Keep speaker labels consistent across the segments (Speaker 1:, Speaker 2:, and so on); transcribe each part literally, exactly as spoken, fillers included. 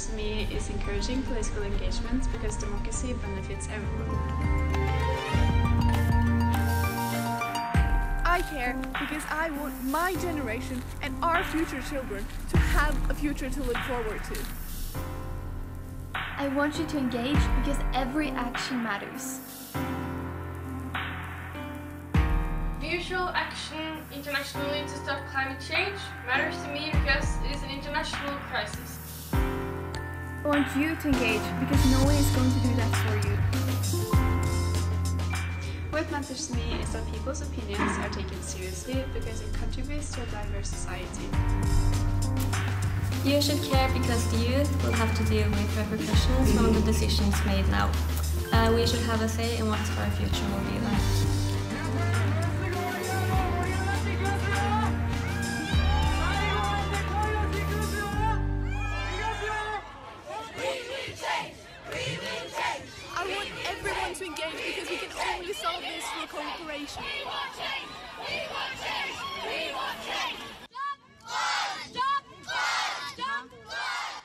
Speaker 1: matters to me is encouraging political engagement because democracy benefits everyone.
Speaker 2: I care because I want my generation and our future children to have a future to look forward to.
Speaker 3: I want you to engage because every action matters.
Speaker 4: Mutual action internationally to stop climate change matters to me because it is an international crisis.
Speaker 3: I want you to engage because no one is going to do that for you.
Speaker 1: What matters to me is that people's opinions are taken seriously because it contributes to a diverse society.
Speaker 5: You should care because the youth will have to deal with repercussions from the decisions made now. Uh, we should have a say in what our future will be like.
Speaker 2: I want everyone to engage because we can only solve this through cooperation.
Speaker 6: We want change! We want change! We want change! Stop! Stop! Stop! Stop!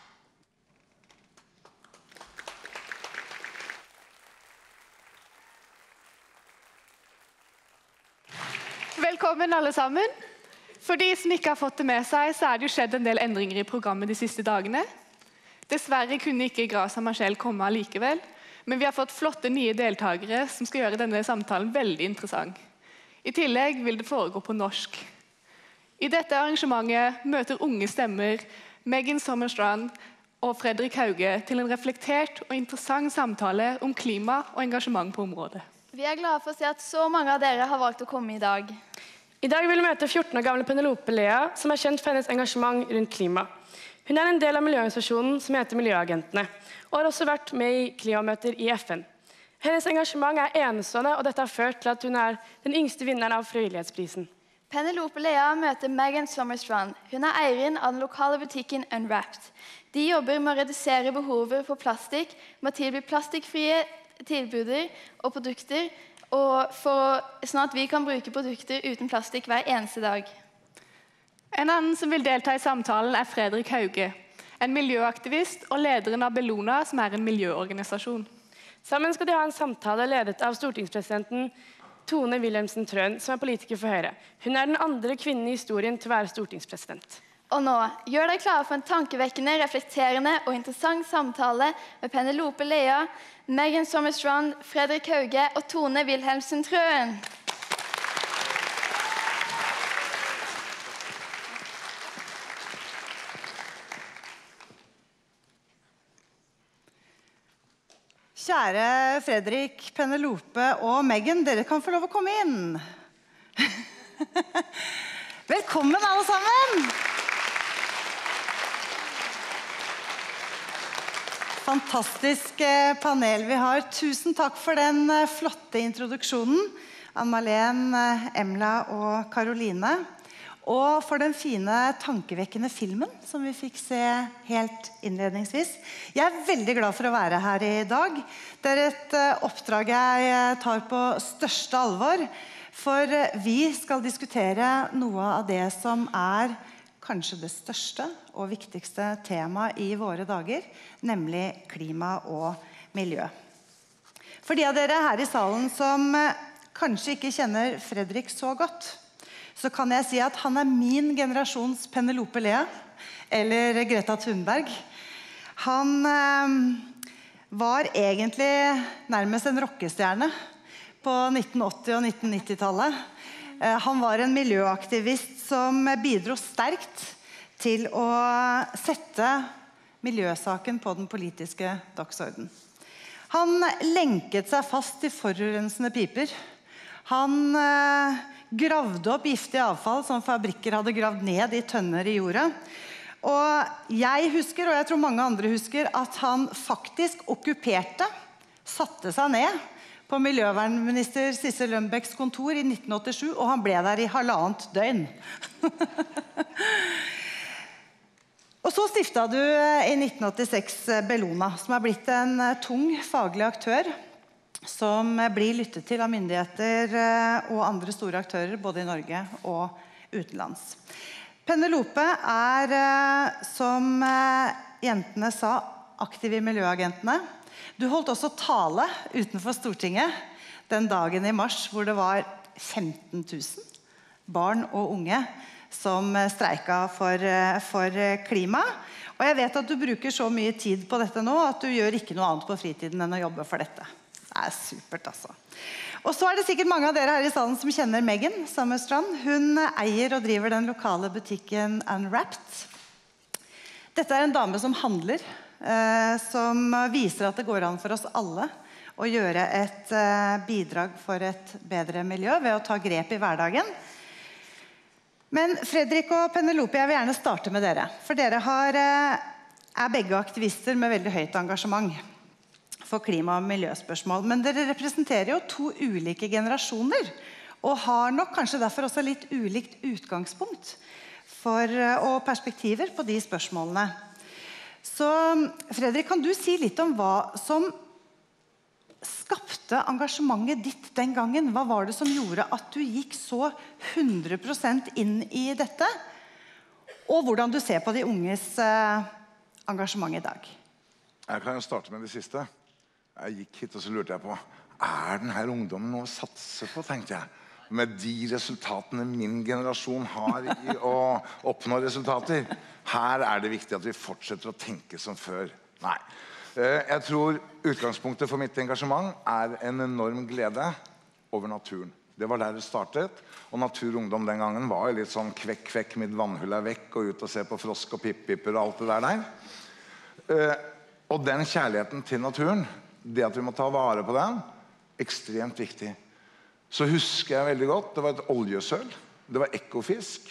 Speaker 2: Velkommen alle sammen. For de som ikke har fått det med seg, så er det jo skjedd en del endringer i programmet de siste dagene. Dessverre kunne ikke Graça Machel komme allikevel, men vi har fått flotte nye deltakere som skal gjøre denne samtalen veldig interessant. I tillegg vil det foregå på norsk. I dette arrangementet møter unge stemmer Megan Sommerstrand og Fredrik Hauge til en reflektert og interessant samtale om klima og engasjement på området.
Speaker 3: Vi er glade for å se at så mange av dere har valgt å komme i dag.
Speaker 7: I dag vil vi møte fjorten år gamle Penelope Lea, som er kjent for hennes engasjement rundt klima. Hun er en del av miljøorganisasjonen som heter Miljøagentene, og har også vært med i klimamøter i F N. Hennes engasjement er enestående, og dette har ført til at hun er den yngste vinneren av frivillighetsprisen.
Speaker 3: Penelope Lea møter Megan Sommerstrand. Hun er eieren av den lokale butikken Unwrapped. De jobber med å redusere behovet for plastikk, med å tilby plastikkfrie tilbuder og produkter, og for, sånn at vi kan bruke produkter uten plastikk hver eneste dag.
Speaker 2: En annen som vil delta i samtalen er Fredrik Hauge, en miljøaktivist og lederen av Bellona, som er en miljøorganisasjon.
Speaker 7: Sammen skal de ha en samtale ledet av stortingspresidenten Tone Wilhelmsen Trøen, som er politiker for Høyre. Hun er den andre kvinnen i historien til å være stortingspresident.
Speaker 3: Og nå, gjør deg klare for en tankevekkende, reflekterende og interessant samtale med Penelope Lea, Megan Sommerstrand, Fredrik Hauge og Tone Wilhelmsen Trøen.
Speaker 8: Kjære Fredrik, Penelope og Megan, dere kan få lov å komme inn. Velkommen alle sammen! Fantastisk panel vi har. Tusen takk for den flotte introduksjonen, Ann-Marleen, Emla og Karoline. Og for den fine, tankevekkende filmen som vi fikk se helt innledningsvis. Jeg er veldig glad for å være her i dag. Det er et oppdrag jeg tar på største alvor, for vi skal diskutere noe av det som er kanskje det største og viktigste temaet i våre dager, nemlig klima og miljø. For de av dere her i salen som kanskje ikke kjenner Fredrik så godt, så kan jeg si at han er min generasjons Penelope Lea, eller Greta Thunberg. Han eh, var egentlig nærmest en rockestjerne på nitten åtti- og nitten nitti-tallet. Eh, han var en miljøaktivist som bidro sterkt til å sette miljøsaken på den politiske dagsordenen. Han lenket seg fast i forurensende piper. Han eh, gravde opp giftig avfall som fabrikker hadde gravd ned i tønner i jorda. Og jeg husker, og jeg tror mange andre husker, at han faktisk okkuperte, satte seg ned på miljøvernminister Sissel Lønbecks kontor i nitten åttisju, og han ble der i halvannet døgn. Og så stiftet du i nitten åttiseks Bellona, som er blitt en tung faglig aktør, som blir lyttet til av myndigheter og andre store aktører, både i Norge og utenlands. Penelope er, som jentene sa, aktive i Miljøagentene. Du holdt også tale utenfor Stortinget den dagen i mars, hvor det var femten tusen barn og unge som streika for, for klima. Og jeg vet at du bruker så mye tid på dette nå, at du gjør ikke noe annet på fritiden enn å jobbe for dette. Det er supert, altså. Og så er det sikkert mange av dere her i salen som kjenner Megan Sommerstrand. Hun eier og driver den lokale butikken Unwrapped. Dette er en dame som handler, eh, som viser at det går an for oss alle å gjøre et eh, bidrag for et bedre miljø ved å ta grep i hverdagen. Men Fredrik og Penelope, jeg vil gjerne starte med dere. For dere har, eh, er begge aktivister med veldig høyt engasjement for klima- og miljøspørsmål. Men dere representerer jo to ulike generasjoner, og har nok kanskje derfor også litt ulikt utgangspunkt for, og perspektiver på de spørsmålene. Så Fredrik, kan du si litt om hva som skapte engasjementet ditt den gangen? Hva var det som gjorde at du gikk så hundre prosent inn i dette? Og hvordan du ser på de unges eh, engasjement i dag?
Speaker 9: Jeg kan jo starte med det siste. Jeg gikk hit og så lurte jeg på, er denne ungdommen noe å satse på, tenkte jeg. Med de resultatene min generasjon har i å oppnå resultater. Her er det viktig at vi fortsetter å tenke som før. Nei. Jeg tror utgangspunktet for mitt engasjement er en enorm glede over naturen. Det var der det startet, og Naturungdom den gangen var litt sånn kvekk, kvekk, mitt vannhull er vekk, og ut og se på frosk og pipp-pipper og alt det der der. Og den kjærligheten til naturen, det at vi må ta vare på den, ekstremt viktig. Så husker jeg veldig godt, det var et oljesøl, det var ekofisk.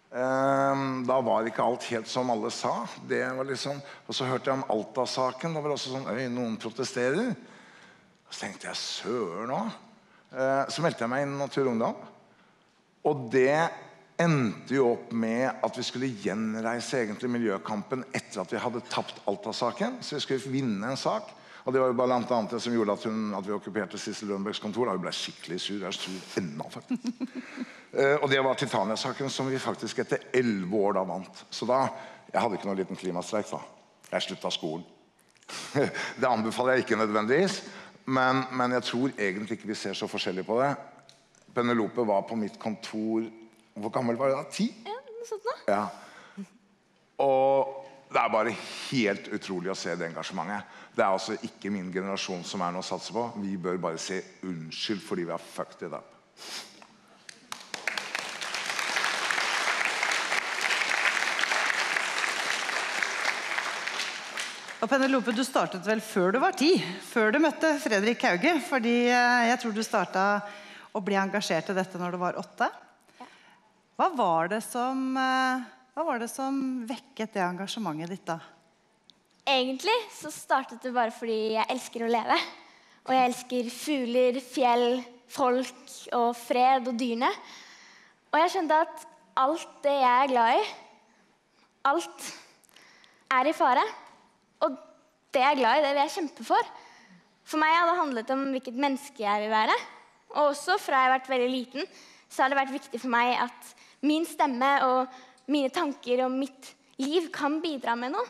Speaker 9: Da var ikke alt helt som alle sa. Det var liksom, og så hørte jeg om Alta-saken, det var også sånn, øy, noen protesterer. Så tenkte jeg, søren også. Så meldte jeg meg inn i Naturungdom. Og det endte jo opp med at vi skulle gjenreise egentlig miljøkampen etter at vi hadde tapt Alta-saken. Så vi skulle vinne en sak. Og det var jo blant annet det som gjorde at, hun, at vi okkuperte Sissel Rønbergs kontor. Da hun ble skikkelig sur. Jeg er sur ennå, faktisk. uh, og det var Titania-saken som vi faktisk etter elleve år da vant. Så da, jeg hadde ikke noen liten klimastreik da. Jeg sluttet skolen. Det anbefaler jeg ikke nødvendigvis. Men, men jeg tror egentlig ikke vi ser så forskjellig på det. Penelope var på mitt kontor, hvor gammel var det da? Ti?
Speaker 5: Ja, noe sånt da.
Speaker 9: Ja. Og det er bare helt utrolig å se det engasjementet. Det er altså ikke min generasjon som er noe å satse på. Vi bør bare se unnskyld fordi vi har fucked it up.
Speaker 8: Og Penelope, du startet vel før du var ti, før du møtte Fredrik Hauge, fordi jeg tror du startet å bli engasjert i dette når du var åtte. Hva var det som... Hva var det som vekket det engasjementet ditt da?
Speaker 10: Egentlig så startet det bare fordi jeg elsker å leve. Og jeg elsker fugler, fjell, folk og fred og dyrene. Og jeg skjønte at alt det jeg er glad i, alt er i fare. Og det jeg er glad i, det vil jeg kjempe for. For meg har det handlet om hvilket menneske jeg vil være. Og også fra jeg har vært veldig liten, så har det vært viktig for meg at min stemme og mine tanker og mitt liv kan bidra med noe.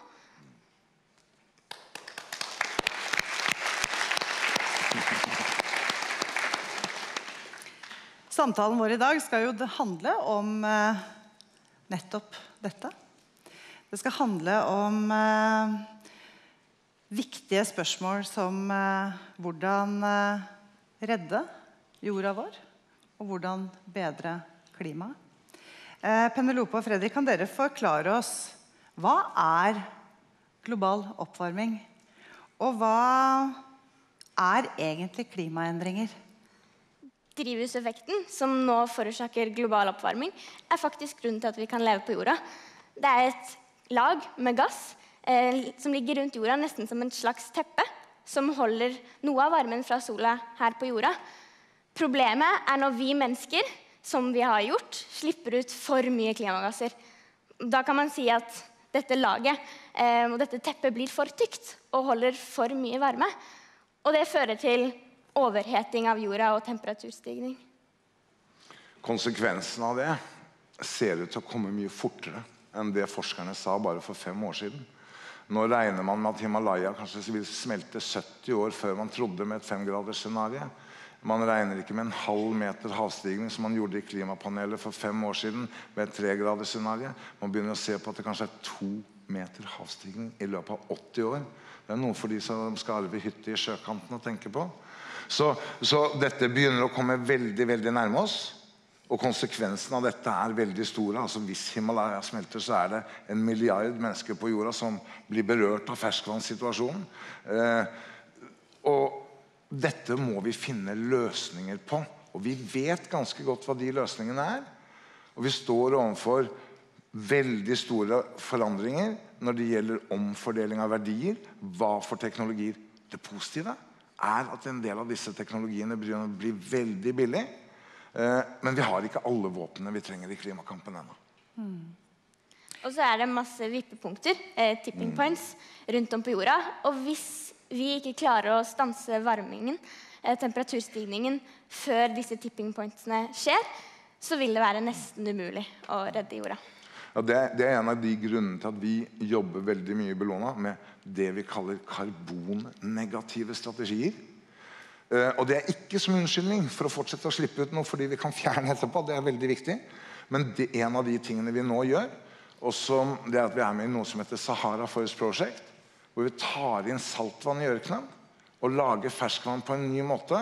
Speaker 8: Samtalen vår i dag skal jo handle om eh, nettopp dette. Det skal handle om eh, viktige spørsmål som eh, hvordan eh, redde jorda vår, og hvordan bedre klimaet. Penelope og Fredrik, kan dere forklare oss hva er global oppvarming? Og hva er egentlig klimaendringer?
Speaker 10: Drivhuseffekten, som nå forårsaker global oppvarming, er faktisk grunnen til at vi kan leve på jorda. Det er et lag med gass eh, som ligger rundt jorda nesten som en slags teppe, som holder noe av varmen fra sola her på jorda. Problemet er når vi mennesker, som vi har gjort, slipper ut for mye klimagasser. Da kan man si at dette laget eh, og dette teppet blir for tykt og holder for mye varme. Og det fører til overheting av jorda og temperaturstigning.
Speaker 9: Konsekvensen av det ser ut til å komme mye fortere enn det forskerne sa bare for fem år siden. Nå regner man med at Himalaya kanskje vil smelte sytti år før man trodde med et femgraders scenario. Man regner ikke med en halv meter havstigning som man gjorde i klimapanelet for fem år siden med et tregraders scenario. Man begynner å se på at det kanskje er to meter havstigning i løpet av åtti år. Det er noe for de som skal arve hytte i sjøkanten å tenke på. Så, så dette begynner å komme veldig, veldig nærme oss. Og konsekvensen av dette er veldig store. Altså hvis Himalaya smelter, så er det en milliard mennesker på jorda som blir berørt av ferskvannssituasjonen. Eh, og dette må vi finne løsninger på. Og vi vet ganske godt hva de løsningene er. Og vi står overfor veldig store forandringer når det gjelder omfordeling av verdier. Hva for teknologier? Det positive er at en del av disse teknologiene blir veldig billig. Men vi har ikke alle våpnene vi trenger i klimakampen ennå.
Speaker 10: Mm. Og så er det masse vippepunkter, eh, tipping points, rundt om på jorda. Og hvis vi ikke klarer å stanse varmingen, eh, temperaturstigningen, før disse tipping pointsene skjer, så vil det være nesten umulig å redde jorda.
Speaker 9: Ja, det, det er en av de grunnene til at vi jobber veldig mye i Bellona med det vi kaller karbonnegative strategier. Uh, og det er ikke som unnskyldning for å fortsette å slippe ut noe fordi vi kan fjerne etterpå, det er veldig viktig. Men det er en av de tingene vi nå gjør, og som det er at vi er med i noe som heter Sahara Forest Project, hvor vi tar inn saltvann i ørkenen og lager ferskvann på en ny måte.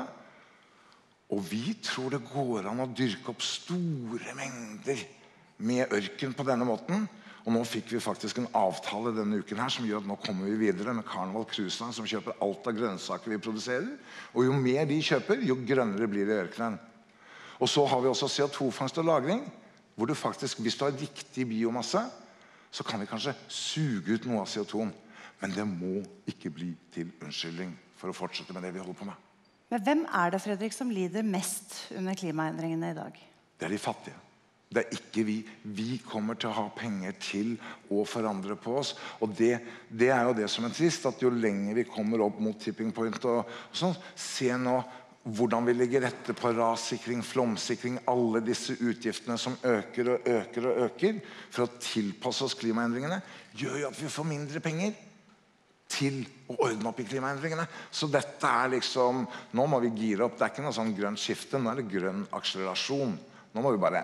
Speaker 9: Og vi tror det går an å dyrke opp store mengder med ørken på denne måten. Og nå fikk vi faktisk en avtale denne uken her som gjør at nå kommer vi videre med Carnival Cruise Line som kjøper alt av grønnsaker vi produserer. Og jo mer de kjøper, jo grønnere blir det i ørkenen. Og så har vi også C O to fangst og lagring, hvor du faktisk, hvis du har riktig biomasse, så kan vi kanskje suge ut noe av C O to-en. Men det må ikke bli til unnskyldning for å fortsette med det vi holder på med.
Speaker 8: Men hvem er det, Fredrik, som lider mest under klimaendringene i dag?
Speaker 9: Det er de fattige. Det er ikke vi. Vi kommer til å ha penger til å forandre på oss. Og det, det er jo det som er trist, at jo lenger vi kommer opp mot tipping point og, og sånn, se nå hvordan vi ligger rette på rassikring, flomsikring, alle disse utgiftene som øker og øker og øker for å tilpasse oss klimaendringene, gjør jo at vi får mindre penger til å ordne opp i klimaendringene. Så dette er liksom, nå må vi gire opp. Det er ikke noe sånn grønt skifte, nå er det grønn akselerasjon. Nå må vi bare...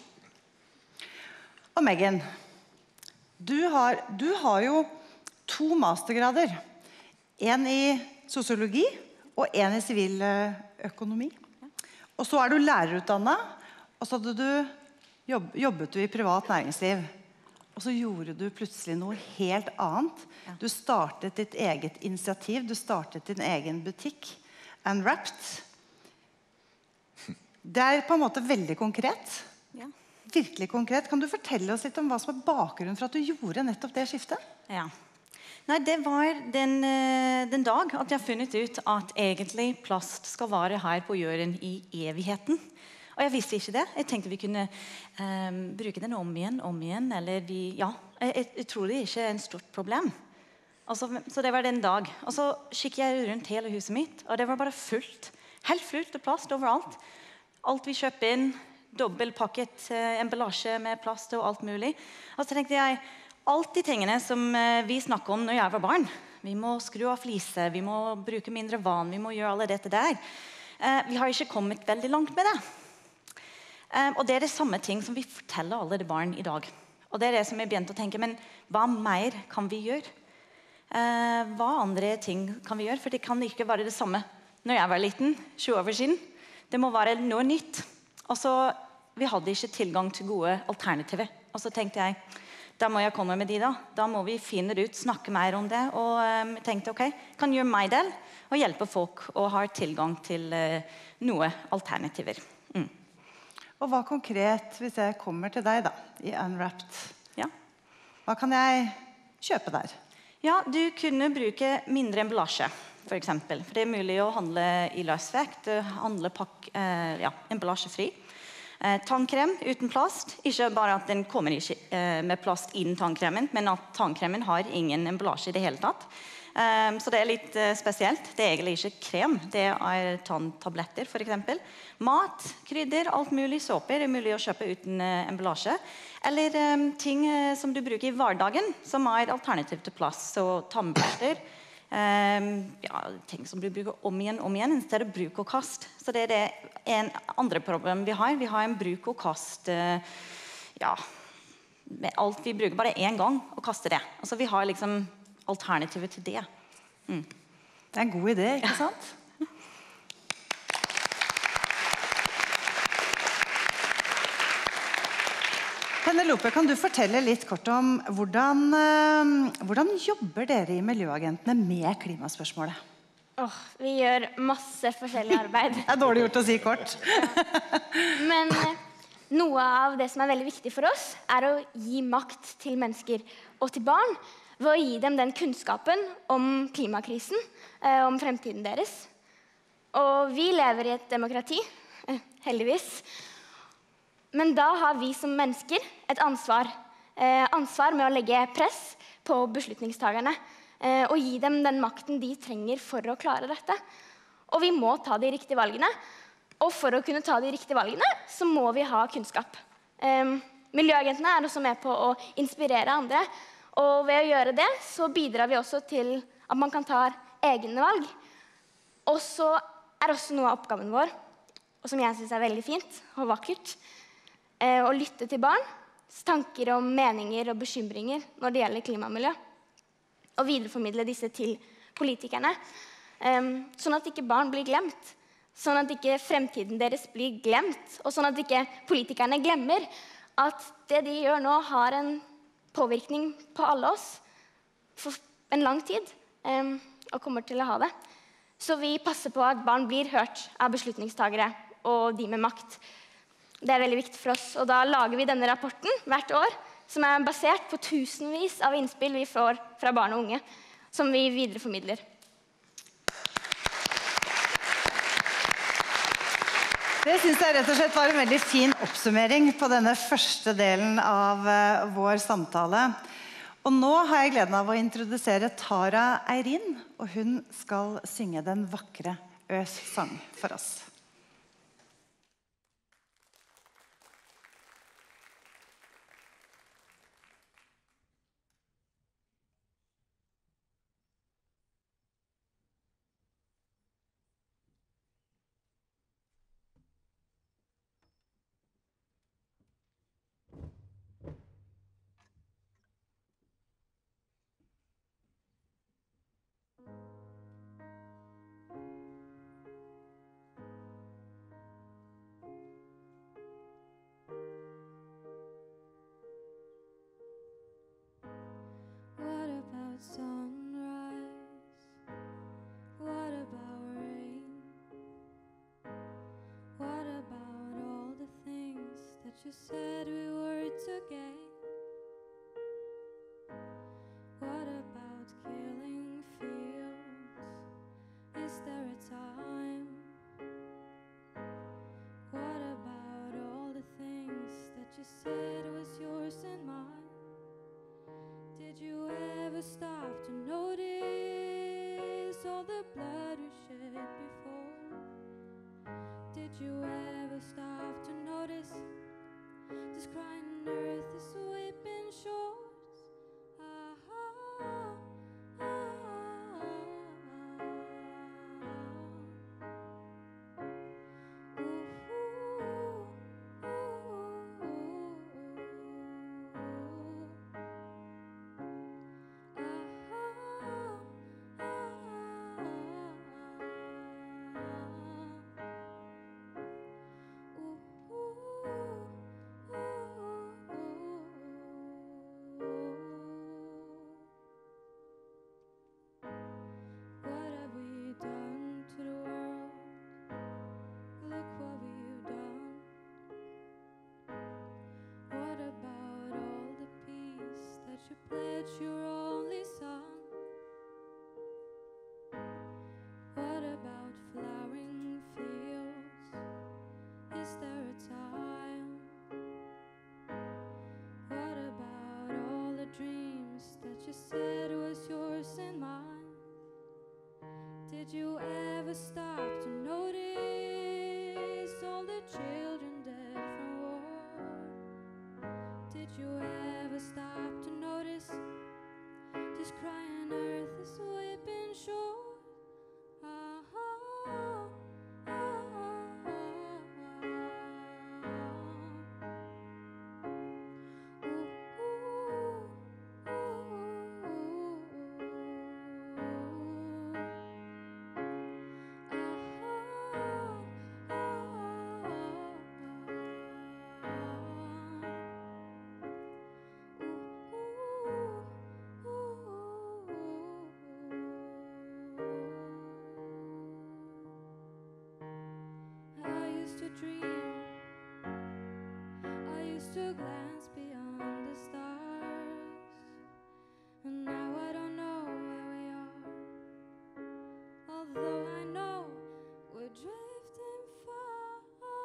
Speaker 8: Og Megan, du har, du har jo to mastergrader. En i sosiologi og en i siviløkonomi. Og så er du lærerutdannet, og så hadde du, jobb, jobbet du i privat næringsliv. Og så gjorde du plutselig noe helt annet. Du startet ditt eget initiativ, du startet din egen butikk, Unwrapped. Det er på en måte veldig konkret.
Speaker 11: Ja.
Speaker 8: Virkelig konkret. Kan du fortelle oss litt om hva som er bakgrunnen for at du gjorde nettopp det skiftet?
Speaker 11: Ja. Nei, det var den, den dag at jeg har funnet ut at egentlig plast skal være her på jorden i evigheten. Og jeg visste ikke det. Jeg tenkte vi kunne um, bruke den om igjen, om igjen, eller vi, ja, jeg, jeg tror det ikke er en stort problem. Altså, så det var den dag. Og så kikket jeg rundt hele huset mitt, og det var bare fullt. Helt fullt av plast overalt. Alt vi kjøper inn, dobbeltpakket eh, emballasje med plast og alt mulig. Og så tenkte jeg, alt de tingene som eh, vi snakket om når jeg var barn, vi må skru av fliser, vi må bruke mindre vann, vi må gjøre alle dette der. Eh, vi har ikke kommet veldig langt med det. Eh, og det er det samme ting som vi forteller alle de barn i dag. Og det er det som jeg begynte å tenke, men hva mer kan vi gjøre? Eh, hva andre ting kan vi gjøre? For det kan ikke være det samme når jeg var liten, tjue år siden. Det må være noe nytt. Og så, vi hadde ikke tilgang til gode alternativer. Og så tenkte jeg, da må jeg komme med de da. Da må vi finne det ut, snakke mer om det. Og um, tenkte, ok, kan gjøre meg del, og hjelpe folk å ha tilgang til uh, noe alternativer. Mm.
Speaker 8: Og hva konkret, hvis jeg kommer til deg da, i Unwrapped?
Speaker 11: Ja.
Speaker 8: Hva kan jeg kjøpe der?
Speaker 11: Ja, du kunne bruke mindre emballasje. For eksempel. For det er mulig å handle i løsvekt, handle pakk, eh, ja, emballasjefri. Eh, tannkrem uten plast. Ikke bare at den kommer ikke eh, med plast i den tannkremen, men at tannkremen har ingen emballasje i det hele tatt. Um, så det er litt uh, spesielt. Det er egentlig ikke krem, det er tanntabletter for eksempel. Mat, krydder, alt mulig, såper er mulig å kjøpe uten uh, emballasje. Eller um, ting uh, som du bruker i hverdagen, som er alternativ til plast, så tannbørster. Um, ja, ting som du bruker om igjen, om igjen, i stedet for bruk og kast. Så det er det en andre problem vi har. Vi har en bruk og kast, uh, ja, med alt vi bruker bare en gang, og kaste det. Altså vi har liksom alternativet til det. Mm.
Speaker 8: Det er en god idé, ikke sant? Penelope, kan du fortelle litt kort om hvordan, hvordan jobber dere i Miljøagentene med klimaspørsmålet?
Speaker 10: Oh, vi gjør masse forskjellig arbeid.
Speaker 8: Det er dårlig gjort å si kort.
Speaker 10: Men noe av det som er veldig viktig for oss, er å gi makt til mennesker og til barn, ved å gi dem den kunnskapen om klimakrisen, eh, om fremtiden deres. Og vi lever i et demokrati, eh, heldigvis. Men da har vi som mennesker et ansvar. Eh, ansvar med å legge press på beslutningstagerne, eh, og gi dem den makten de trenger for å klare dette. Og vi må ta de riktige valgene. Og for å kunne ta de riktige valgene, så må vi ha kunnskap. Eh, Miljøagentene er også med på å inspirere andre, og ved å gjøre det, så bidrar vi også til at man kan ta egne valg. Og så er også noe av oppgaven vår, og som jeg synes er veldig fint og vakkert, eh, å lytte til barns tanker om meninger og bekymringer når det gjelder klima og miljø, og videreformidle disse til politikerne, eh, sånn at ikke barn blir glemt, sånn at ikke fremtiden deres blir glemt, og sånn at ikke politikerne glemmer at det de gjør nå har en påvirkning på alle oss for en lang tid, um, og kommer til å ha det. Så vi passer på at barn blir hørt av beslutningstagere og de med makt. Det er veldig viktig for oss, og da lager vi denne rapporten hvert år, som er basert på tusenvis av innspill vi får fra barn og unge, som vi videreformidler.
Speaker 8: Det synes jeg rett og slett var en veldig fin oppsummering på denne første delen av uh, vår samtale. Og nå har jeg gleden av å introdusere Tara Eirin, og hun skal synge den vakre Øs-sang for oss.
Speaker 12: You said we were to gain. What about killing fields? Is there a time? What about all the things that you said was yours and mine? Did you ever stop to notice all the blood we shed before? Did you ever stop to notice this crying earth is weeping shores? Ah, ah, ah, ah. Ooh, ooh, ooh, ooh. Ah, ah, ah, ah. Ooh, ooh. Did you ever stop to notice all the children dead from war? Did you ever stop to notice this crying earth is weeping shore? Ah, ah, ah, ah, I used to dream, I used to glance beyond the stars, and now I don't know where we are, although I know we're drifting far.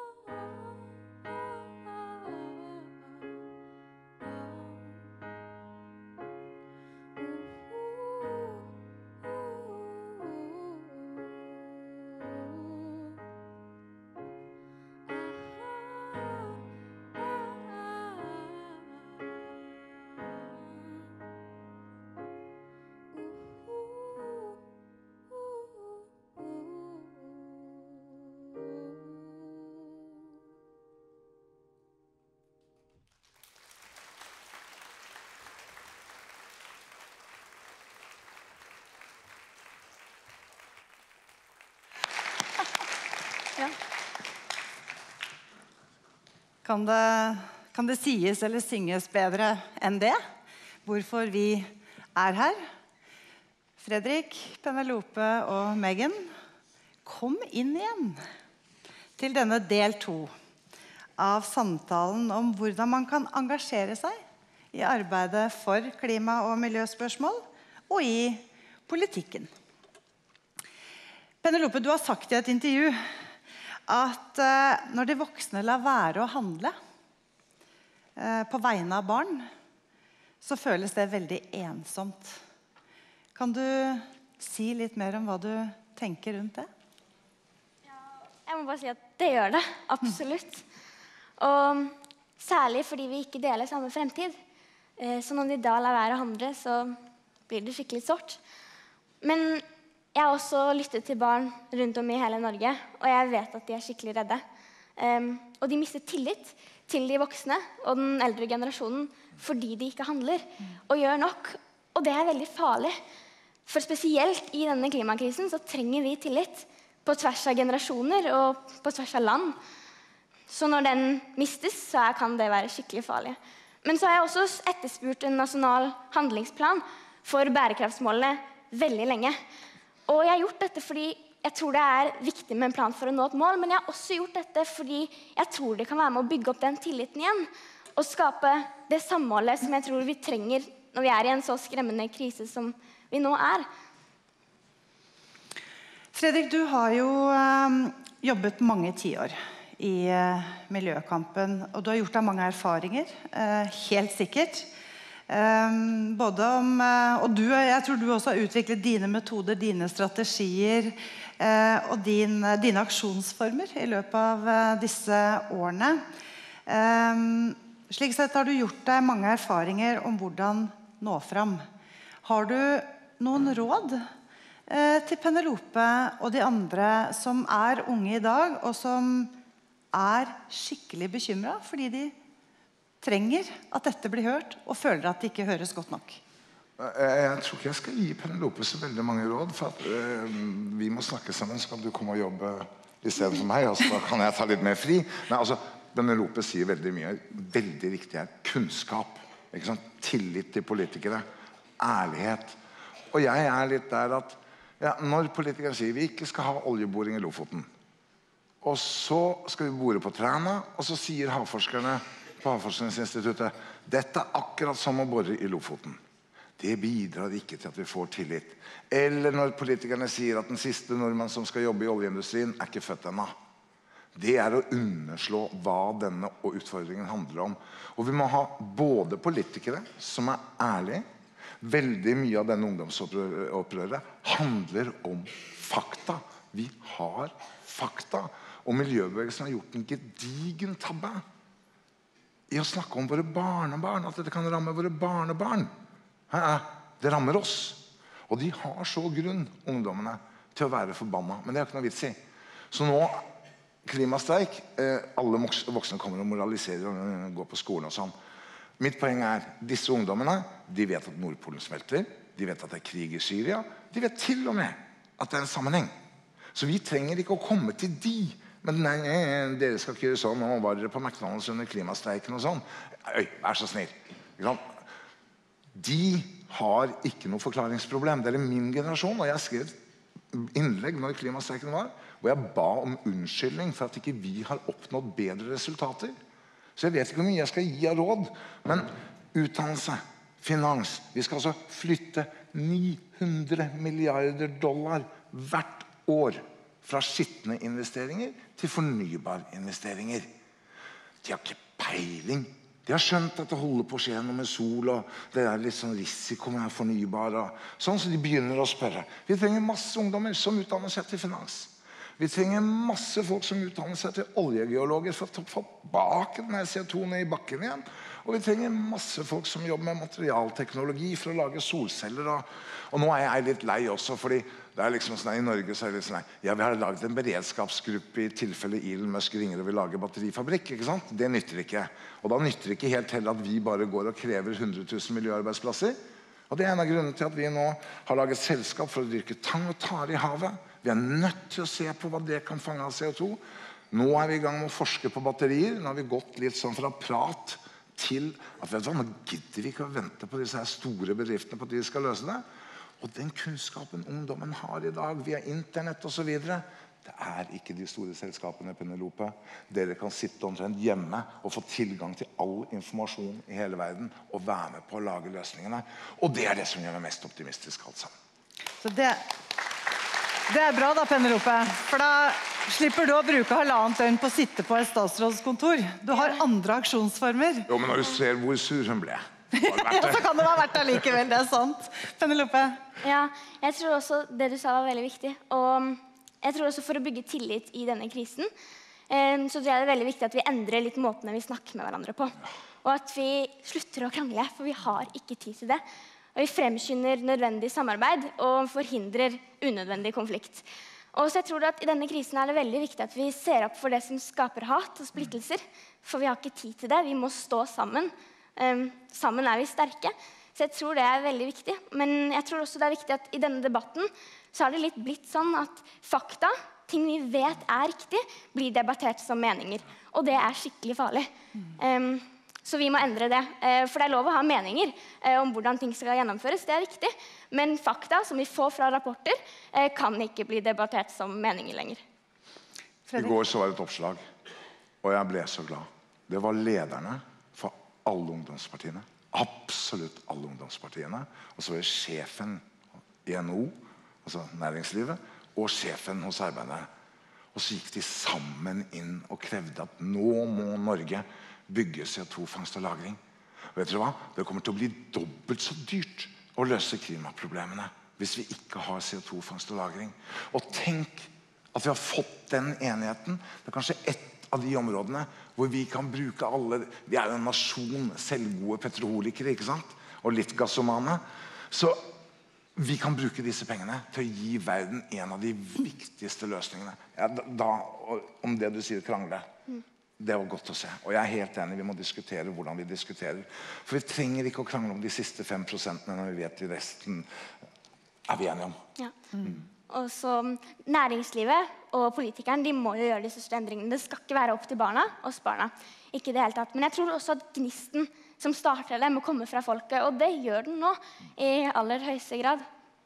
Speaker 3: Ja.
Speaker 8: Kan det, kan det sies eller synges bedre enn det? Hvorfor vi er her? Fredrik, Penelope og Megan, kom inn igjen til denne del to av samtalen om hvordan man kan engasjere seg i arbeidet for klima- og miljøspørsmål og i politikken. Penelope, du har sagt i et intervju at eh, når de voksne lar være å handle eh, på vegne av barn, så føles det veldig ensomt. Kan du si litt mer om hva du tenker rundt det?
Speaker 10: Jeg må bare si at det gjør det, absolutt. Og særlig fordi vi ikke deler samme fremtid. Eh, så når de da lar være å handle, så blir det skikkelig sårt. Men jeg har også lyttet til barn rundt om i hele Norge, og jeg vet at de er skikkelig redde. Um, og de mister tillit til de voksne og den eldre generasjonen fordi de ikke handler og gjør nok. Og det er veldig farlig. For spesielt i denne klimakrisen så trenger vi tillit på tvers av generasjoner og på tvers av land. Så når den mistes, så kan det være skikkelig farlig. Men så har jeg også etterspurt en nasjonal handlingsplan for bærekraftsmålene veldig lenge. Og jeg har gjort dette fordi jeg tror det er viktig med en plan for å nå et mål, men jeg har også gjort dette fordi jeg tror det kan være med å bygge opp den tilliten igjen, og skape det samholdet som jeg tror vi trenger når vi er i en så skremmende krise som vi nå er.
Speaker 8: Fredrik, du har jo um, jobbet mange tiår i uh, miljøkampen, og du har gjort deg mange erfaringer, uh, helt sikkert. Um, både om, uh, og du, jeg tror du også har utviklet dine metoder, dine strategier uh, og din, uh, dine aksjonsformer i løpet av uh, disse årene. Um, slik sett har du gjort deg mange erfaringer om hvordan nå fram. Har du noen råd uh, til Penelope og de andre som er unge i dag og som er skikkelig bekymret fordi de trenger at dette blir hørt, og føler at det ikke høres godt nok?
Speaker 9: Jeg tror ikke jeg skal gi Penelope så veldig mange råd, for at uh, vi må snakke sammen, så kan du komme og jobbe i stedet for meg, og så kan jeg ta litt mer fri. Men altså, Penelope sier veldig mye, veldig viktig er kunnskap, ikke sant? Tillit til politikere, ærlighet. Og jeg er litt der at, ja, når politikere sier vi ikke skal ha oljeboring i Lofoten, og så skal vi bore på Træna, og så sier havforskerne på Havforskningsinstituttet, dette er akkurat som å bore i Lofoten. Det bidrar ikke til at vi får tillit. Eller når politikerne sier at den siste nordmann som skal jobbe i oljeindustrien er ikke født ennå. Det er å underslå hva denne utfordringen handler om. Og vi må ha både politikere som er ærlige. Veldig mye av denne ungdomsopprøret handler om fakta. Vi har fakta. Og miljøbevegelsen har gjort en gedigen tabbe i å snakke om våre barnebarn, at det kan ramme våre barnebarn. Hæ? Det rammer oss. Og de har så grunn, ungdommene, til å være forbanna. Men det er ikke noe vits i. Så nå, klimastreik, eh, alle voksne kommer og moraliserer og går på skolen og sånn. Mitt poeng er, disse ungdommene, de vet at Nordpolen smelter, de vet at det er krig i Syria, de vet til og med at det er en sammenheng. Så vi trenger ikke å komme til de, men nei, nei, dere skal ikke gjøre sånn, nå var dere på McDonald's under klimastreiken og sånn. Øy, vær så snill. Ikke sant? De har ikke noe forklaringsproblem. Det er min generasjon, og jeg skrev innlegg når klimastreiken var, hvor jeg ba om unnskyldning for at ikke vi har oppnådd bedre resultater. Så jeg vet ikke hvor mye jeg skal gi av råd, men utdannelse, finans, vi skal altså flytte ni hundre milliarder dollar hvert år fra skittende investeringer til fornybare investeringer. De har ikke peiling. De har skjønt at det holder på å skje noe med sol, og det er litt sånn risiko med fornybar, og sånn, så de begynner å spørre. Vi trenger masse ungdommer som utdanner seg til finans. Vi trenger masse folk som utdanner seg til oljegeologer for å få bak den C O to ned i bakken igjen. Og vi trenger masse folk som jobber med materialteknologi for å lage solceller. Og, og nå er jeg litt lei også, fordi det er liksom sånn, i Norge så er det litt sånn, ja, vi har laget en beredskapsgruppe i tilfelle Elon Musk ringer og vil lage batterifabrikk, ikke sant? Det nytter ikke. Og da nytter det ikke helt heller at vi bare går og krever hundre tusen miljøarbeidsplasser. Og det er en av grunnene til at vi nå har laget selskap for å dyrke tang og tare i havet. Vi er nødt til å se på hva det kan fange av C O to. Nå er vi i gang med å forske på batterier. Nå har vi gått litt sånn fra prat til at vet du hva, nå gidder vi ikke å vente på disse her store bedriftene på at de skal løse det. Og den kunnskapen ungdommen har i dag via internett og så videre, det er ikke de store selskapene, Penelope. Dere kan sitte omtrent hjemme og få tilgang til all informasjon i hele verden og være med på å lage løsningene. Og det er det som gjør meg mest optimistisk alt sammen.
Speaker 8: Så det, det er bra da, Penelope. For da slipper du å bruke halvannet døgn på å sitte på et statsrådskontor. Du har andre aksjonsformer.
Speaker 9: Jo, men når du ser hvor sur hun ble.
Speaker 8: Og så kan det være verdt det likevel, det er sant. Penelope?
Speaker 10: Ja, jeg tror også det du sa var veldig viktig. Og jeg tror også for å bygge tillit i denne krisen, så tror jeg det er veldig viktig at vi endrer litt måtene vi snakker med hverandre på. Og at vi slutter å krangle, for vi har ikke tid til det. Og vi fremskynder nødvendig samarbeid og forhindrer unødvendig konflikt. Og så jeg tror at i denne krisen er det veldig viktig at vi ser opp for det som skaper hat og splittelser. For vi har ikke tid til det, vi må stå sammen. Um, sammen er vi sterke. Så jeg tror det er veldig viktig. Men jeg tror også det er viktig at i denne debatten så har det litt blitt sånn at fakta, ting vi vet er riktig, blir debattert som meninger. Og det er skikkelig farlig. Um, så vi må endre det. Uh, for det er lov å ha meninger uh, om hvordan ting skal gjennomføres. Det er viktig. Men fakta som vi får fra rapporter uh, kan ikke bli debattert som meninger lenger.
Speaker 9: I går så var det et oppslag, og jeg ble så glad. Det var lederne for alle ungdomspartiene. Absolutt alle ungdomspartiene. Og så var det sjefen i N H O, altså næringslivet, og sjefen hos arbeiderne. Og så gikk de sammen inn og krevde at nå må Norge bygge C O to fangst og lagring. Og vet dere hva? Det kommer til å bli dobbelt så dyrt å løse klimaproblemene hvis vi ikke har C O to fangst og lagring. Og tenk at vi har fått den enigheten. Det er kanskje ett av de områdene hvor vi kan bruke alle, vi er jo en nasjon, selvgode petrolikere, ikke sant? Og litt gassomane. Så vi kan bruke disse pengene til å gi verden en av de viktigste løsningene. Ja, da, om det du sier krangle, det var godt å se. Og jeg er helt enig, vi må diskutere hvordan vi diskuterer. For vi trenger ikke å krangle om de siste fem prosentene når vi vet i resten er vi enige om.
Speaker 10: Ja. Mm. Og så næringslivet og politikeren, de må jo gjøre de største endringene. Det skal ikke være opp til barna, oss barna. Ikke det hele tatt. Men jeg tror også at gnisten som starter det må komme fra folket, og det gjør den nå i aller høyeste grad.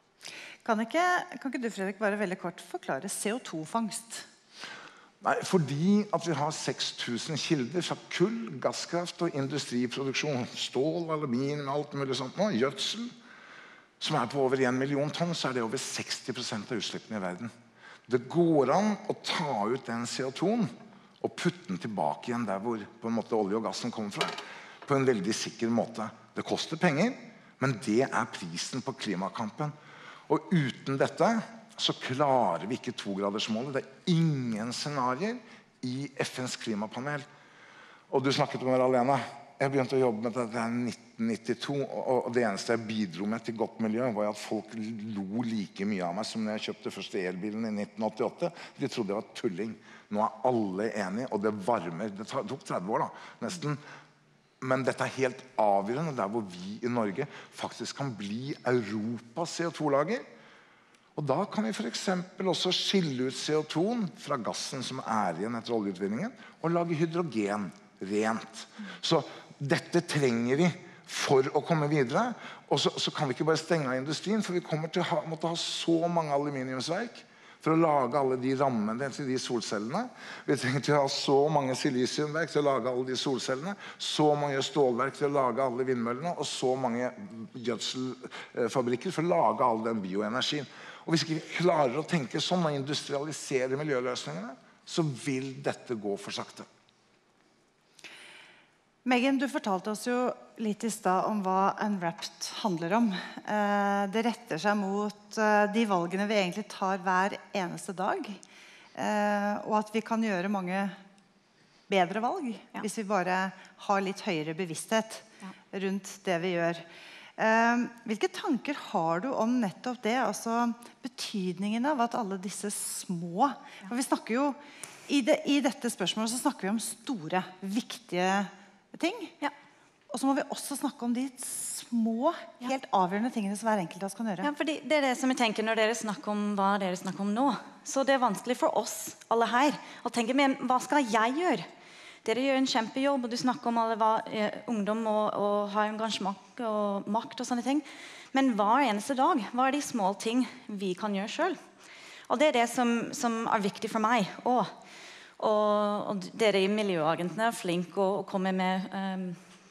Speaker 8: Kan ikke, kan ikke du, Fredrik, bare veldig kort forklare C O to fangst?
Speaker 9: Nei, fordi at vi har seks tusen kilder fra kull, gasskraft og industriproduksjon, stål, aluminium, alt mulig sånt nå, gjødsel, som er på over en million tonn, så er det over seksti prosent av utslippene i verden. Det går an å ta ut den C O to-en og putte den tilbake igjen der hvor på en måte olje og gassen kommer fra, på en veldig sikker måte. Det koster penger, men det er prisen på klimakampen. Og uten dette så klarer vi ikke togradersmålet. Det er ingen scenarier i F N's klimapanel. Og du snakket om det alene. Jeg begynte å jobbe med dette i nitten nittito, og det eneste jeg bidro med til godt miljø var at folk lo like mye av meg som når jeg kjøpte første elbilen i nitten åttiåtte. De trodde jeg var tulling. Nå er alle enige, og det varmer. Det tok tretti år da, nesten. Men dette er helt avgjørende der hvor vi i Norge faktisk kan bli Europas C O to-lager. Og da kan vi for eksempel også skille ut C O to-en fra gassen som er igjen etter oljeutvinningen, og lage hydrogen rent. Så dette trenger vi for å komme videre. Og så, så kan vi ikke bare stenge av industrien, for vi kommer til å ha, måtte ha så mange aluminiumsverk for å lage alle de rammene til de solcellene. Vi trenger til å ha så mange silisiumverk til å lage alle de solcellene, så mange stålverk til å lage alle vindmøllene, og så mange gjødselfabrikker for å lage all den bioenergien. Og hvis ikke vi klarer å tenke sånn og industrialisere miljøløsningene, så vil dette gå for sakte.
Speaker 8: Megan, du fortalte oss jo litt i sted om hva Unwrapped handler om. Det retter seg mot de valgene vi egentlig tar hver eneste dag, og at vi kan gjøre mange bedre valg, ja, hvis vi bare har litt høyere bevissthet, ja, rundt det vi gjør. Hvilke tanker har du om nettopp det, altså betydningen av at alle disse små, for vi snakker jo, i, det, i dette spørsmålet så snakker vi om store, viktige ting, ja, og så må vi også snakke om de små, helt avgjørende tingene som hver enkelt av oss kan gjøre.
Speaker 11: Ja, fordi det er det som jeg tenker når dere snakker om hva dere snakker om nå. Så det er vanskelig for oss, alle her, å tenke, men hva skal jeg gjøre? Dere gjør en kjempejobb, og du snakker om alle hva, eh, ungdom og, og har engasjement og makt og sånne ting. Men hver eneste dag, hva er de små ting vi kan gjøre selv? Og det er det som, som er viktig for meg også. Og, og dere i miljøagentene er flinke å, å komme med um,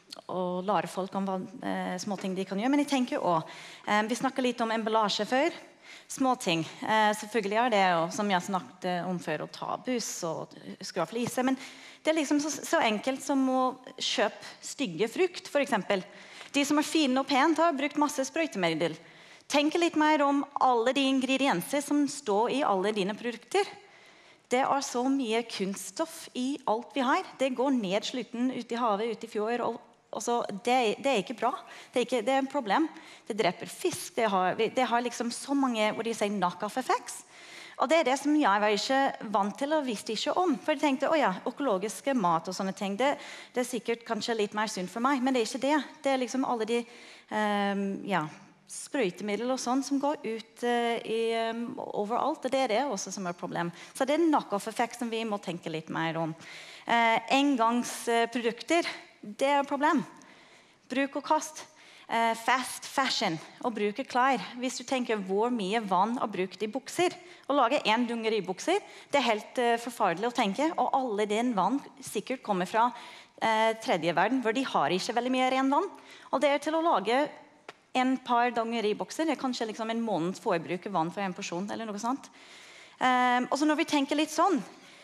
Speaker 11: og lære folk om hva uh, små ting de kan gjøre. Men jeg tenker også, um, vi snakket litt om emballasje før. Små ting. Uh, selvfølgelig er det, og, som jeg snakket om før, å ta buss og skru av flise. Men det er liksom så, så enkelt som å kjøpe stygge frukt, for eksempel. De som er fine og pent har brukt masse sprøytemiddel. Tenk litt mer om alle de ingredienser som står i alle dine produkter. Det er så mye kunststoff i alt vi har. Det går ned slutten ut i havet, ut i fjord. Og, og så, det, det er ikke bra. Det er, ikke, det er en problem. Det dreper fisk. Det har, det har liksom så mange hvor de sier knock-off effects. Og det er det som jeg var ikke vant til og visste ikke om. For jeg tenkte, å ja, økologiske mat og sånne ting, det, det er sikkert kanskje litt mer synd for meg. Men det er ikke det. Det er liksom alle de um, ja, sprøytemiddel og sånn som går ut uh, i, um, overalt, og det er det også som er et problem. Så det er knock-off-effekt som vi må tenke litt mer om. Uh, engangsprodukter, det er et problem. Bruk og kast. Uh, fast fashion, å bruke klær. Hvis du tenker hvor mye vann er brukt i bukser, å lage en dunger i bukser, det er helt uh, forferdelig å tenke, og alle den vann sikkert kommer fra uh, tredje verden, hvor de har ikke veldig mye ren vann. Og det er til å lage en par dager i bokser, det er kanskje liksom en måneds forbruk av vann for en person, eller noe sånt. Um, og så når vi tenker litt sånn,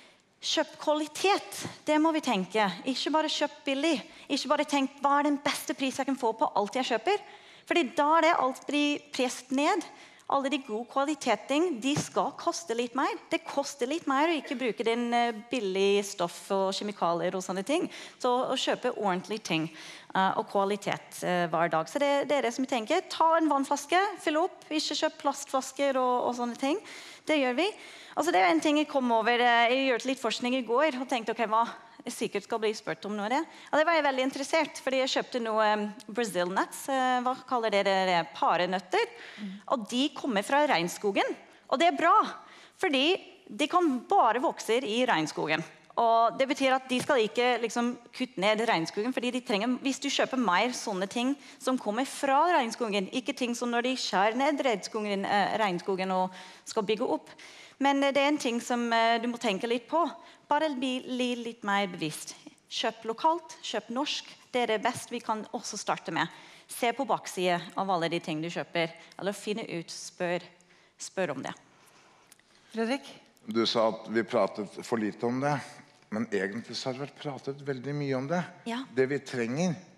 Speaker 11: kjøp kvalitet, det må vi tenke. Ikke bare kjøp billig. Ikke bare tenk, hva er den beste pris jeg kan få på alt jeg kjøper? Fordi da er det alt blir presset ned. Alle de gode kvalitetsting, de skal koste litt mer. Det koster litt mer å ikke bruke den billige stoff og kjemikalier og sånne ting. Så å kjøpe ordentlige ting uh, og kvalitet uh, hver dag. Så det, det er det som jeg tenker. Ta en vannflaske, fyll opp, ikke kjøp plastflasker og, og sånne ting. Det gjør vi. Altså, det er en ting jeg kom over, jeg gjorde litt forskning i går og tenkte, ok, hva jeg sikkert skal bli spurt om noe av det. Og det var jeg veldig interessert, fordi jeg kjøpte noe um, Brazil nuts, uh, hva kaller det det? Parenøtter. Mm. Og de kommer fra regnskogen. Og det er bra, fordi de kan bare vokse i regnskogen. Og det betyr at de skal ikke liksom kutte ned regnskogen, fordi de trenger, hvis du kjøper mer sånne ting som kommer fra regnskogen, ikke ting som når de skjærer ned regnskogen, uh, regnskogen og skal bygge opp. Men uh, det er en ting som uh, du må tenke litt på. Bare bli litt mer bevisst. Kjøp lokalt, kjøp norsk. Det er det beste vi kan også starte med. Se på baksiden av alle de ting du kjøper, eller finne ut, spør, spør om det.
Speaker 8: Fredrik?
Speaker 9: Du sa at vi pratet for lite om det, men egentlig så har det vært pratet veldig mye om det.
Speaker 11: Ja.
Speaker 9: Det vi trenger,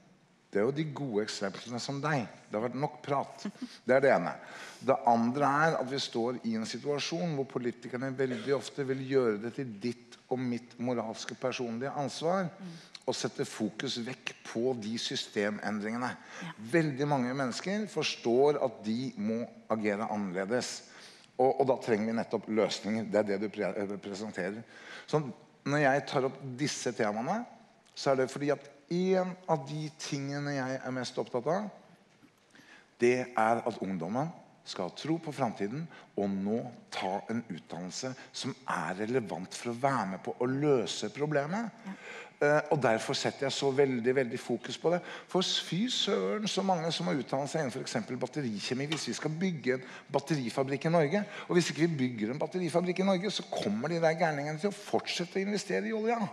Speaker 9: Det er jo de gode eksemplene som deg. Det har vært nok prat. Det er det ene. Det andre er at vi står i en situasjon hvor politikerne veldig ofte vil gjøre det til ditt og mitt moralske personlige ansvar og sette fokus vekk på de systemendringene. Veldig mange mennesker forstår at de må agere annerledes. Og, og da trenger vi nettopp løsninger. Det er det du pre presenterer. Så når jeg tar opp disse temaene, så er det fordi at en av de tingene jeg er mest opptatt av, det er at ungdommen skal tro på fremtiden og nå ta en utdannelse som er relevant for å være med på å løse problemet. Uh, og derfor setter jeg så veldig, veldig fokus på det. For fy søren så mange som har utdannet seg innen for eksempel batterikjemi, hvis vi skal bygge en batterifabrikk i Norge. Og hvis ikke vi bygger en batterifabrikk i Norge, så kommer de der gærningene til å fortsette å investere i olja.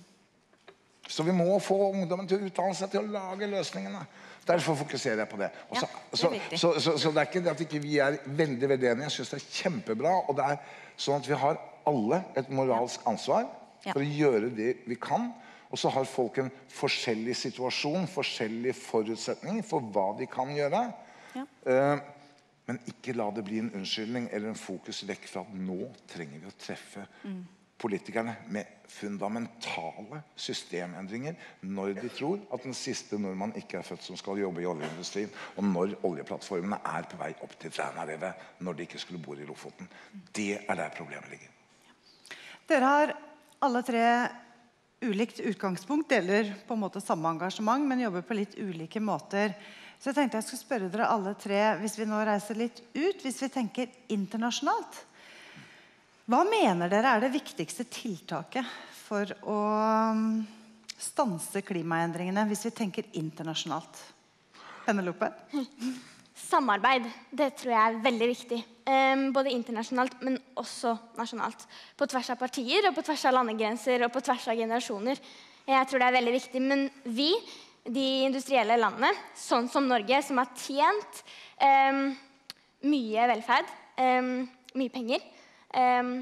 Speaker 9: Så vi må få ungdommen til å utdanne seg til å lage løsningene. Derfor fokuserer jeg på det. Også, ja, det så, så, så, så det er ikke det at ikke vi er veldig, veldig enige. Jeg synes det er kjempebra, og det er sånn at vi har alle et moralsk ansvar for å gjøre det vi kan. Og så har folk en forskjellig situasjon, forskjellig forutsetning for hva de kan gjøre. Ja. Uh, men ikke la det bli en unnskyldning eller en fokus vekk fra at nå trenger vi å treffe mm. politikerne med fundamentale systemendringer når de tror at den siste nordmann ikke er født som skal jobbe i oljeindustrien, og når oljeplattformene er på vei opp til Trænarevet, når de ikke skulle bo i Lofoten. Det er der problemet ligger.
Speaker 8: Dere har alle tre ulikt utgangspunkt, deler på en måte samme engasjement, men jobber på litt ulike måter. Så jeg tenkte jeg skulle spørre dere alle tre, hvis vi nå reiser litt ut, hvis vi tenker internasjonalt. Hva mener dere er det viktigste tiltaket for å stanse klimaendringene, hvis vi tenker internasjonalt? Penelope?
Speaker 10: Samarbeid, det tror jeg er veldig viktig. Um, både internasjonalt, men også nasjonalt. På tvers av partier, og på tvers av landegrenser, og på tvers av generasjoner. Jeg tror det er veldig viktig, men vi, de industrielle landene, sånn som Norge, som har tjent um, mye velferd, um, mye penger, Um,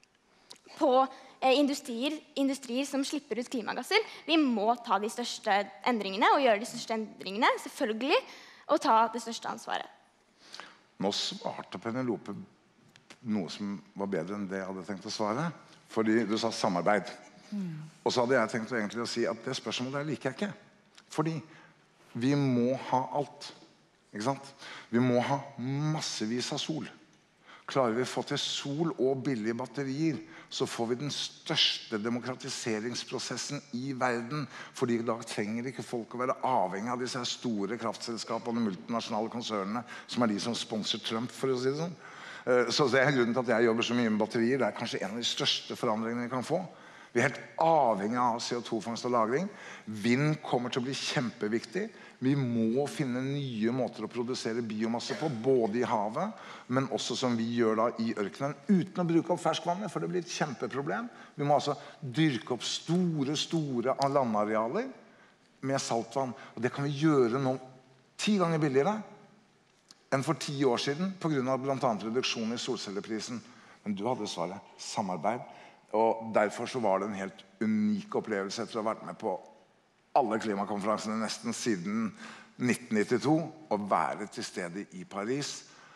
Speaker 10: på eh, industrier, industrier som slipper ut klimagasser. Vi må ta de største endringene og gjøre de største endringene, selvfølgelig, og ta det største ansvaret.
Speaker 9: Nå svarte Penelope noe som var bedre enn det jeg hadde tenkt å svare, fordi du sa samarbeid. Mm. Og så hadde jeg tenkt å egentlig å si at det spørsmålet der liker jeg ikke. Fordi vi må ha alt, ikke sant? Vi må ha massevis av sol. Klarer vi å få til sol og billige batterier, så får vi den største demokratiseringsprosessen i verden. Fordi i dag trenger ikke folk å være avhengig av disse store kraftselskapene og multinasjonale konsernene, som er de som sponser Trump, for å si det sånn. Så det er grunnen til at jeg jobber så mye med batterier. Det er kanskje en av de største forandringene vi kan få. Vi er helt avhengig av C O to-fangst og lagring. Vind kommer til å bli kjempeviktig. Vi må finne nye måter å produsere biomasse på, både i havet, men også som vi gjør da i ørkenen, uten å bruke opp ferskvannet, for det blir et kjempeproblem. Vi må altså dyrke opp store, store landarealer med saltvann. Og det kan vi gjøre nå ti ganger billigere enn for ti år siden, på grunn av blant annet reduksjon i solcelleprisen. Men du hadde svaret, samarbeid. Og derfor så var det en helt unik opplevelse etter å ha vært med på alle klimakonferansene nesten siden nitten nittito, å være til stede i Paris.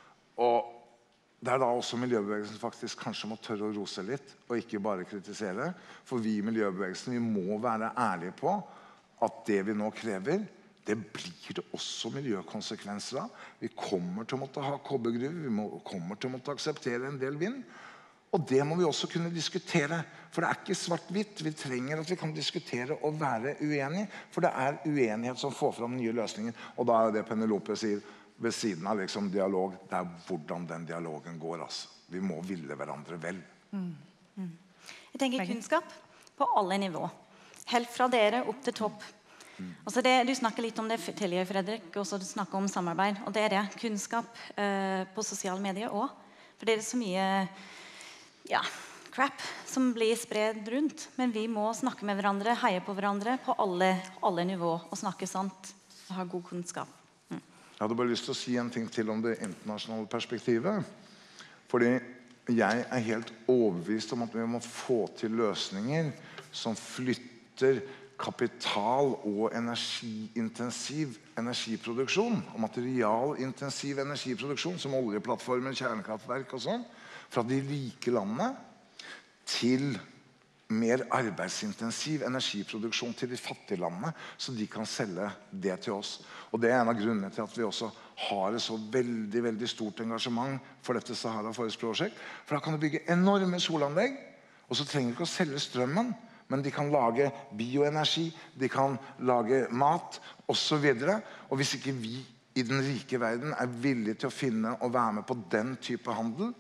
Speaker 9: Og det er da også miljøbevegelsen faktisk kanskje må tørre å rose litt, og ikke bare kritisere. For vi i miljøbevegelsen, vi må være ærlige på at det vi nå krever, det blir det også miljøkonsekvenser av. Vi kommer til å måtte ha kobbergruver, vi må, kommer til å måtte akseptere en del vind. Og det må vi også kunne diskutere, for det er ikke svart-hvitt. Vi trenger at vi kan diskutere og være uenige, for det er uenighet som får fram nye løsninger. Og da er det Penelope sier, ved siden av liksom dialog, det er hvordan den dialogen går. Altså. Vi må ville hverandre vel.
Speaker 11: Mm. Mm. Jeg tenker kunnskap på alle nivå. Helt fra dere opp til topp. Mm. Altså det, du snakker litt om det tidligere, Fredrik, og så du snakker om samarbeid. Og det er det, kunnskap eh, på sosiale medier også. For det er så mye... Ja, crap som blir spredd rundt, men vi må snakke med hverandre, heie på hverandre på alle, alle nivå, og snakke sant, og ha god kunnskap. Mm.
Speaker 9: Jeg hadde bare lyst til å si en ting til om det internasjonale perspektivet, fordi jeg er helt overbevist om at vi må få til løsninger som flytter kapital- og energiintensiv energiproduksjon, og materialintensiv energiproduksjon, som oljeplattformer, kjernekraftverk og sånn, fra de rike landene til mer arbeidsintensiv energiproduksjon til de fattige landene, så de kan selge det til oss. Og det er en av grunnene til at vi også har et så veldig, veldig stort engasjement for dette Sahara Forest Project, for da kan du bygge enorme solanlegg, og så trenger du ikke å selge strømmen, men de kan lage bioenergi, de kan lage mat, og så videre. Og hvis ikke vi i den rike verden er villige til å finne og være med på den type handel,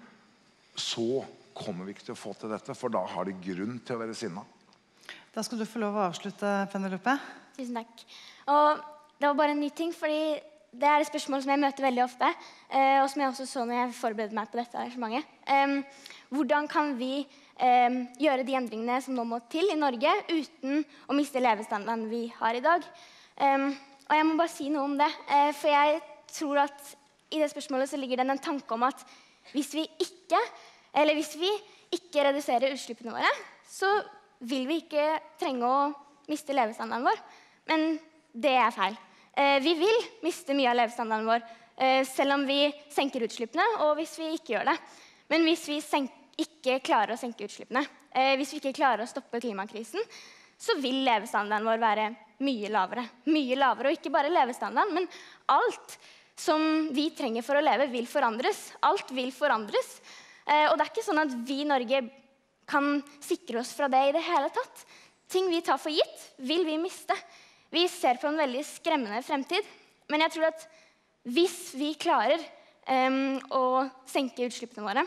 Speaker 9: så kommer vi ikke til å få til dette, for da har de grunn til å være sinna.
Speaker 8: Da skal du få lov å avslutte, Penelope.
Speaker 10: Tusen takk. Og det var bare en ny ting, fordi det er et spørsmål som jeg møter veldig ofte, og som jeg også så når jeg forberedte meg på dette arrangementet. Hvordan kan vi Um, gjøre de endringene som nå må til i Norge uten å miste levestandarden vi har i dag. Um, og jeg må bare si noe om det, uh, for jeg tror at i det spørsmålet så ligger det en tanke om at hvis vi ikke, eller hvis vi ikke reduserer utslippene våre, så vil vi ikke trenge å miste levestandarden vår. Men det er feil. Uh, vi vil miste mye av levestandarden vår, uh, selv om vi senker utslippene, og hvis vi ikke gjør det. Men hvis vi senker ikke klarer å senke utslippene, eh, hvis vi ikke klarer å stoppe klimakrisen, så vil levestandarden vår være mye lavere. Mye lavere, og ikke bare levestandarden, men alt som vi trenger for å leve vil forandres. Alt vil forandres. Eh, og det er ikke sånn at vi i Norge kan sikre oss fra det i det hele tatt. Ting vi tar for gitt, vil vi miste. Vi ser på en veldig skremmende fremtid, men jeg tror at hvis vi klarer eh, å senke utslippene våre,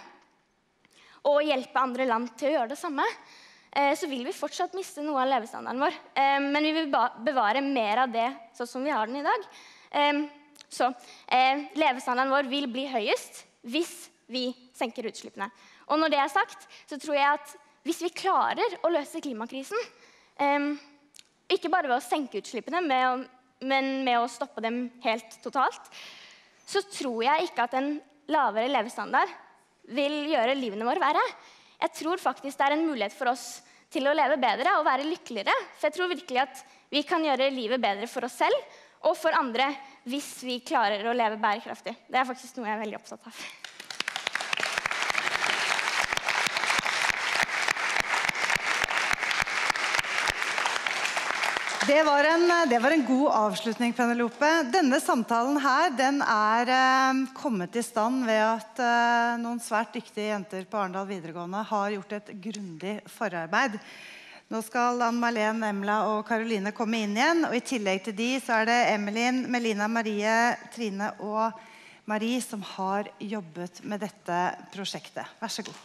Speaker 10: og hjelpe andre land til å gjøre det samme, så vil vi fortsatt miste noe av levestandarden vår. Men vi vil bevare mer av det sånn som vi har den i dag. Så levestandarden vår vil bli høyest hvis vi senker utslippene. Og når det er sagt, så tror jeg at hvis vi klarer å løse klimakrisen, ikke bare ved å senke utslippene, men med å stoppe dem helt totalt, så tror jeg ikke at en lavere levestandard vil gjøre livene våre verre. Jeg tror faktisk det er en mulighet for oss til å leve bedre og være lykkeligere. For jeg tror virkelig at vi kan gjøre livet bedre for oss selv og for andre hvis vi klarer å leve bærekraftig. Det er faktisk noe jeg er veldig opptatt av.
Speaker 8: Det var, en, det var en god avslutning, Penelope. Denne samtalen her, den er eh, kommet i stand ved at eh, noen svært dyktige jenter på Arendal videregående har gjort et grundig forarbeid. Nå skal Ann-Marleen, Emla og Karoline komme inn igjen, og i tillegg til de så er det Emelin, Melina, Marie, Trine og Marie som har jobbet med dette prosjektet. Vær så god.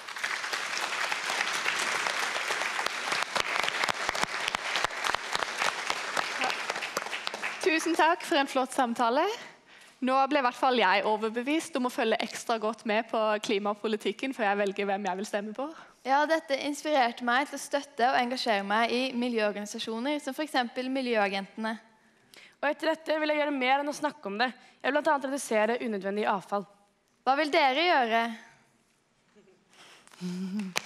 Speaker 2: Tusen takk for en flott samtale. Nå ble i hvert fall jeg overbevist om å følge ekstra godt med på klimapolitikken, for jeg velger hvem jeg vil stemme på.
Speaker 3: Ja, dette inspirerte meg til å støtte og engasjere meg i miljøorganisasjoner, som for eksempel Miljøagentene.
Speaker 7: Og etter dette vil jeg gjøre mer enn å snakke om det. Jeg vil blant annet redusere unødvendig avfall.
Speaker 3: Hva vil dere gjøre?